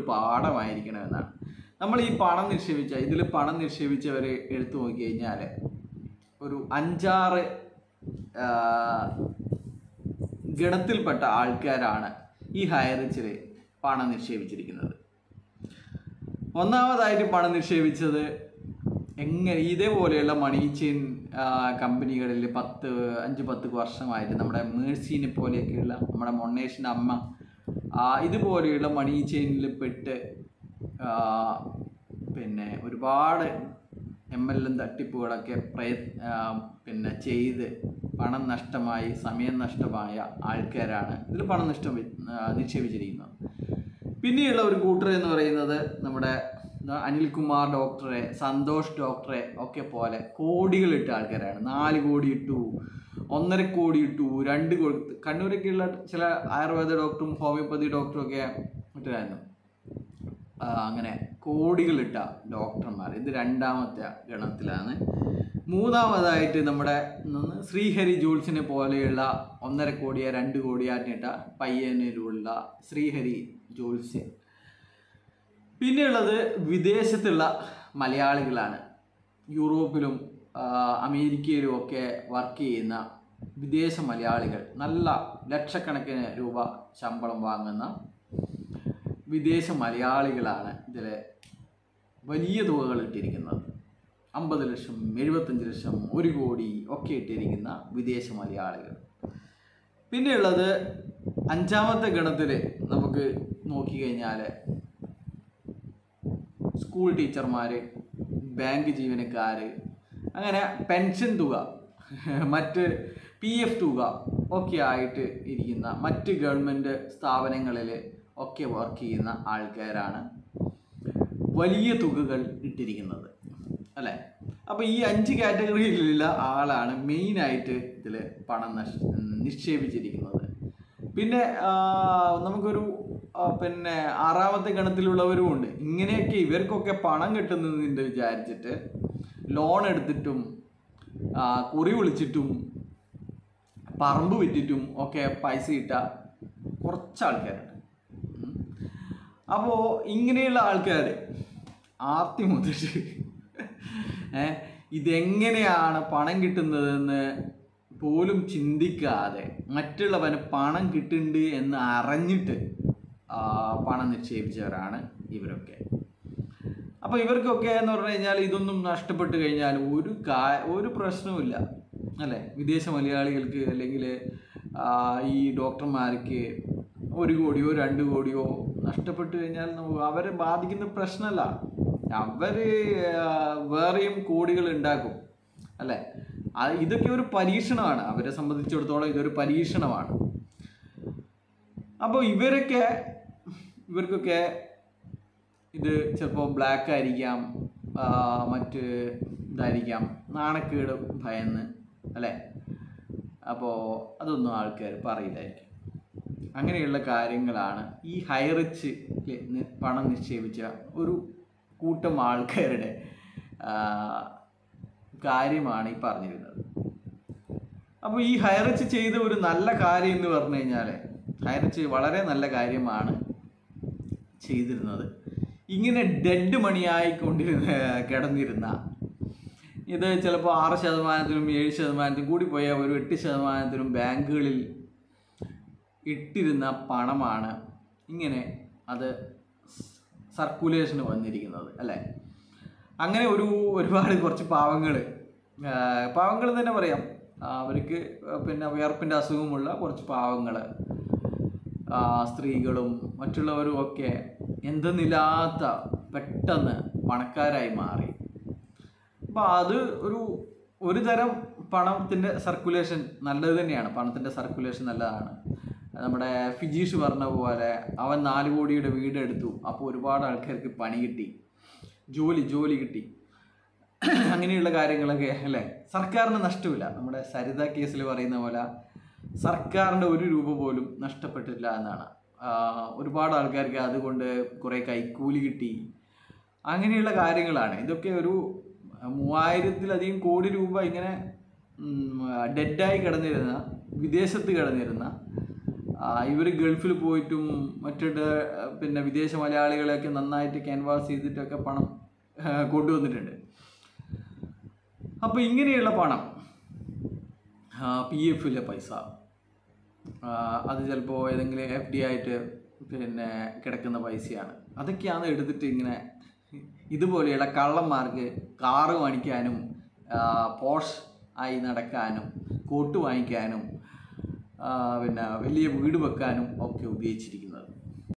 പാഠമായിരിക്കണമെന്നാണ്. നമ്മൾ ഈ ഇതിൽ പണം നിക്ഷേപിച്ചവരെ എടുത്തു നോക്കിക്കഴിഞ്ഞാൽ ഒരു 5-6 ഗണത്തിൽപ്പെട്ട ആൾക്കാരാണ് ഈ ഹൈറിച്ചിൽ പണം നിക്ഷേപിച്ചിരിക്കുന്നത്. ഒന്നാമതായിട്ട് പണം നിക്ഷേപിച്ചത് ഇതേപോലെയുള്ള മണി ചെയിൻ കമ്പനികളിൽ 5-10 വർഷമായിട്ട് നമ്മുടെ മേഴ്സിനെ പോലെയൊക്കെയുള്ള നമ്മുടെ മൊണ്ണേഷിൻ്റെ അമ്മ ഇതുപോലെയുള്ള മണി ചെയിനിൽ പെട്ട് പിന്നെ ഒരുപാട് MLM തട്ടിപ്പുകളൊക്കെ ചെയ്ത് പണം നഷ്ടമായി, സമയം നഷ്ടമായ ആൾക്കാരാണ് ഇതിൽ പണം നിക്ഷേപിച്ചിരിക്കുന്നത്. പിന്നെയുള്ള ഒരു കൂട്ടർ എന്ന് പറയുന്നത് നമ്മുടെ അനിൽകുമാർ ഡോക്ടറെ, സന്തോഷ് ഡോക്ടറെ ഒക്കെ പോലെ കോടികളിട്ട ആൾക്കാരാണ്. 4 കോടി ഇട്ടു, 1.5 കോടി ഇട്ടു, 2 കോടി. കണ്ണൂരൊക്കെയുള്ള ചില ആയുർവേദ ഡോക്ടറും ഹോമിയോപ്പതി ഡോക്ടറും ഒക്കെ ഇട്ടായിരുന്നു. അങ്ങനെ കോടികളിട്ട ഡോക്ടർമാർ, ഇത് 2ാമത്തെ ഗണത്തിലാണ്. 3ാമതായിട്ട് നമ്മുടെ ശ്രീഹരി ജൂൾസിനെ പോലെയുള്ള 1.5 കോടിയോ 2 കോടിയാറ്റിട്ട പയ്യന്നൂരിലുള്ള ശ്രീഹരി ജൂൾസ്. പിന്നെയുള്ളത് വിദേശത്തുള്ള മലയാളികളാണ്. യൂറോപ്പിലും അമേരിക്കയിലും ഒക്കെ വർക്ക് ചെയ്യുന്ന വിദേശ മലയാളികൾ, നല്ല ലക്ഷക്കണക്കിന് രൂപ ശമ്പളം വാങ്ങുന്ന വിദേശ മലയാളികളാണ് ഇതിൽ വലിയ തുകകൾ ഇട്ടിരിക്കുന്നത്. 50 ലക്ഷം, 75 ലക്ഷം, 1 കോടി ഒക്കെ ഇട്ടിരിക്കുന്ന വിദേശ മലയാളികൾ. പിന്നെയുള്ളത് 5ാമത്തെ ഗണത്തിൽ നമുക്ക് നോക്കിക്കഴിഞ്ഞാൽ സ്കൂൾ ടീച്ചർമാർ, ബാങ്ക് ജീവനക്കാർ, അങ്ങനെ പെൻഷൻ തുക, മറ്റ് PF തുക ഒക്കെ ആയിട്ട് ഇരിക്കുന്ന മറ്റ് ഗവൺമെൻറ് സ്ഥാപനങ്ങളിൽ ഒക്കെ വർക്ക് ചെയ്യുന്ന ആൾക്കാരാണ് വലിയ തുകകൾ ഇട്ടിരിക്കുന്നത്, അല്ലേ? അപ്പോൾ ഈ 5 കാറ്റഗറിയിലുള്ള ആളാണ് മെയിനായിട്ട് ഇതിൽ പണം നിക്ഷേപിച്ചിരിക്കുന്നത്. പിന്നെ നമുക്കൊരു 6ാമത്തെ ഗണത്തിലുള്ളവരും ഉണ്ട്. ഇങ്ങനെയൊക്കെ ഇവർക്കൊക്കെ പണം കിട്ടുന്നതിൻ്റെ വിചാരിച്ചിട്ട് ലോൺ എടുത്തിട്ടും കുറി വിളിച്ചിട്ടും പറമ്പ് വിറ്റിട്ടും ഒക്കെ പൈസ ഇട്ട കുറച്ച് ആൾക്കാരുണ്ട്. അപ്പോൾ ഇങ്ങനെയുള്ള ആൾക്കാർ ആർത്തി മുതിട്ട് ഇതെങ്ങനെയാണ് പണം കിട്ടുന്നതെന്ന് പോലും ചിന്തിക്കാതെ മറ്റുള്ളവന് പണം കിട്ടുന്നുണ്ട് എന്ന് അറിഞ്ഞിട്ട് പണം നിക്ഷേപിച്ചവരാണ് ഇവരൊക്കെ. അപ്പോൾ ഇവർക്കൊക്കെ എന്ന് പറഞ്ഞു കഴിഞ്ഞാൽ ഇതൊന്നും നഷ്ടപ്പെട്ട് കഴിഞ്ഞാൽ ഒരു പ്രശ്നവുമില്ല, അല്ലേ? വിദേശ മലയാളികൾക്ക് അല്ലെങ്കിൽ ഈ ഡോക്ടർമാർക്ക് 1 കോടിയോ 2 കോടിയോ നഷ്ടപ്പെട്ട് കഴിഞ്ഞാൽ അവരെ ബാധിക്കുന്ന പ്രശ്നമല്ല. അവർ വേറെയും കോടികൾ ഉണ്ടാക്കും, അല്ലേ? ഇതൊക്കെ ഒരു പരീക്ഷണമാണ്. അവരെ സംബന്ധിച്ചിടത്തോളം ഇതൊരു പരീക്ഷണമാണ്. അപ്പോൾ ഇവർക്കൊക്കെ ഇത് ചിലപ്പോൾ ബ്ലാക്ക് ആയിരിക്കാം, മറ്റ് ഇതായിരിക്കാം, നാണക്കേട് ഭയന്ന്, അല്ലേ? അപ്പോൾ അതൊന്നും ആൾക്കാർ പറയില്ലായിരിക്കും. അങ്ങനെയുള്ള കാര്യങ്ങളാണ് ഈ ഹൈറിച്ച് പണം നിക്ഷേപിച്ച ഒരു കൂട്ടം ആൾക്കാരുടെ കാര്യമാണ് ഈ പറഞ്ഞിരുന്നത്. അപ്പോൾ ഈ ഹൈറിച്ച് ചെയ്ത ഒരു നല്ല കാര്യം എന്ന് പറഞ്ഞു കഴിഞ്ഞാൽ, ഹൈറിച്ച് വളരെ നല്ല കാര്യമാണ് ചെയ്തിരുന്നത്. ഇങ്ങനെ ഡെഡ് മണിയായി കിടന്നിരുന്ന ഇത് ചിലപ്പോൾ 6%, 7% കൂടി പോയാൽ ഒരു 8% ബാങ്കുകളിൽ ഇട്ടിരുന്ന പണമാണ് ഇങ്ങനെ അത് സർക്കുലേഷന് വന്നിരിക്കുന്നത്, അല്ലേ? അങ്ങനെ ഒരുപാട് കുറച്ച് പാവങ്ങൾ തന്നെ പറയാം, അവർക്ക് പിന്നെ വിയർപ്പിൻ്റെ അസുഖമുള്ള കുറച്ച് പാവങ്ങൾ, സ്ത്രീകളും മറ്റുള്ളവരും ഒക്കെ എന്തെന്നില്ലാത്ത പെട്ടെന്ന് പണക്കാരായി മാറി. അപ്പോൾ അത് ഒരു തരം പണത്തിൻ്റെ സർക്കുലേഷൻ നല്ലത് തന്നെയാണ്. പണത്തിൻ്റെ സർക്കുലേഷൻ നല്ലതാണ്. നമ്മുടെ ഫിജീഷ് പറഞ്ഞ പോലെ അവൻ 4 കോടിയുടെ വീടെടുത്തു, അപ്പോൾ ഒരുപാട് ആൾക്കാർക്ക് പണി കിട്ടി, ജോലി കിട്ടി. അങ്ങനെയുള്ള കാര്യങ്ങളൊക്കെ, അല്ലേ? സർക്കാരിന് നഷ്ടമില്ല. നമ്മുടെ സരിത കേസിൽ പറയുന്ന പോലെ സർക്കാരിൻ്റെ 1 രൂപ പോലും നഷ്ടപ്പെട്ടില്ല എന്നാണ്. ഒരുപാട് ആൾക്കാർക്ക് അതുകൊണ്ട് കുറേ കൈക്കൂലി കിട്ടി. അങ്ങനെയുള്ള കാര്യങ്ങളാണ്. ഇതൊക്കെ ഒരു 3000-ലധികം കോടി രൂപ ഇങ്ങനെ ഡെഡായി കിടന്നിരുന്ന, വിദേശത്ത് കിടന്നിരുന്ന ഇവർ ഗൾഫിൽ പോയിട്ടും മറ്റുള്ള പിന്നെ വിദേശ മലയാളികളെയൊക്കെ നന്നായിട്ട് ക്യാൻവാസ് ചെയ്തിട്ടൊക്കെ പണം കൊണ്ടുവന്നിട്ടുണ്ട്. അപ്പോൾ ഇങ്ങനെയുള്ള പണം, PF പൈസ, അത് ചിലപ്പോൾ ഏതെങ്കിലും FD ആയിട്ട് പിന്നെ കിടക്കുന്ന പൈസയാണ്. അതൊക്കെയാണ് എടുത്തിട്ട് ഇങ്ങനെ ഇതുപോലെയുള്ള കള്ളന്മാർക്ക് കാറ് വാങ്ങിക്കാനും പോഷ് ആയി നടക്കാനും കോട്ട് വാങ്ങിക്കാനും പിന്നെ വലിയ വീട് വെക്കാനും ഒക്കെ ഉപയോഗിച്ചിരിക്കുന്നത്.